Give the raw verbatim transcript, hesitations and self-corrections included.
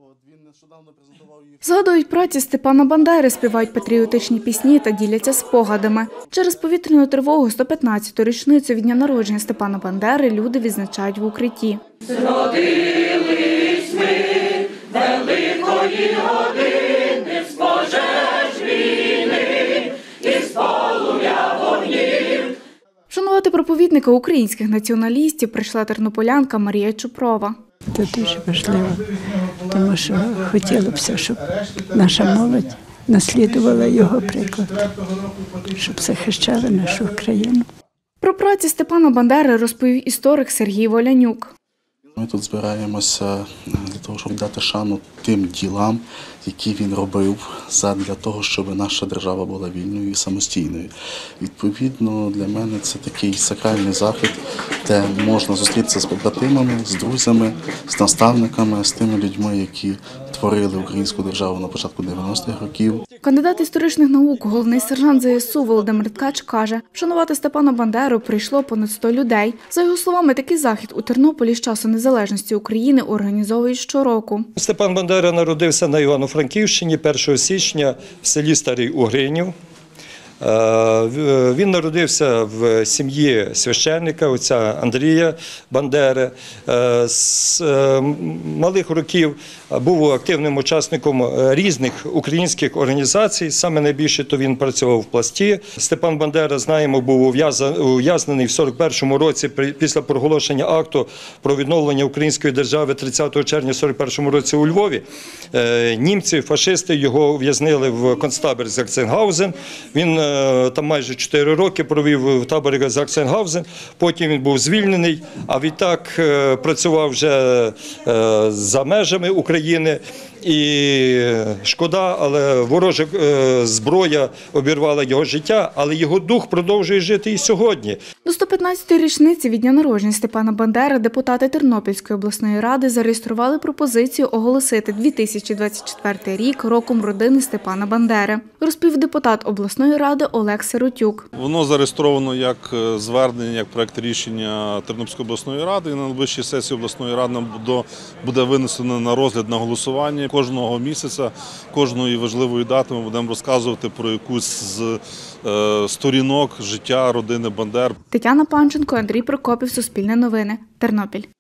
Згадують праці Степана Бандери, співають патріотичні пісні та діляться спогадами. Через повітряну тривогу сто п'ятнадцяту річницю від дня народження Степана Бандери люди відзначають в укритті. Зродились ми великої години, з пожеж війни і з полум'я вогнів. Вшанувати проповідника українських націоналістів прийшла тернополянка Марія Чупрова. Це дуже важливо, тому що хотілося б, щоб наша молодь наслідувала його приклад, щоб захищали нашу країну. Про праці Степана Бандери розповів історик Сергій Волянюк. Ми тут збираємося для того, щоб дати шану тим ділам, які він робив для того, щоб наша держава була вільною і самостійною. Відповідно, для мене це такий сакральний захід, де можна зустрітися з побратимами, з друзями, з наставниками, з тими людьми, які творили українську державу на початку дев'яностих років. Кандидат історичних наук, головний сержант зе ес у Володимир Ткач каже, вшанувати Степана Бандеру прийшло понад сто людей. За його словами, такий захід у Тернополі з часу незалежності України організовують щороку. Степан Бандера народився на Івано-Франківщині першого січня в селі Старий Угринів. Він народився в сім'ї священника, отця Андрія Бандери. З малих років був активним учасником різних українських організацій. Саме найбільше то він працював в Пласті. Степан Бандера, знаємо, був ув'язнений в сорок першому році після проголошення акту про відновлення української держави тридцятого червня сорок першому році у Львові. Німці, фашисти його ув'язнили в концтабір Заксенгаузен. Він там майже чотири роки провів в таборі Заксенгаузен, потім він був звільнений, а відтак працював вже за межами України. І шкода, але ворожа зброя обірвала його життя, але його дух продовжує жити і сьогодні. До сто п'ятнадцятої річниці від дня народження Степана Бандери депутати Тернопільської обласної ради зареєстрували пропозицію оголосити дві тисячі двадцять четвертий рік роком родини Степана Бандери, розповів депутат обласної ради Олег Сиротюк. Воно зареєстровано як звернення, як проект рішення Тернопільської обласної ради. І на найближчій сесії обласної ради буде винесено на розгляд, на голосування. Кожного місяця, кожної важливої дати ми будемо розказувати про якусь з сторінок життя родини Бандер. Тетяна Панченко, Андрій Прокопів, Суспільне новини, Тернопіль.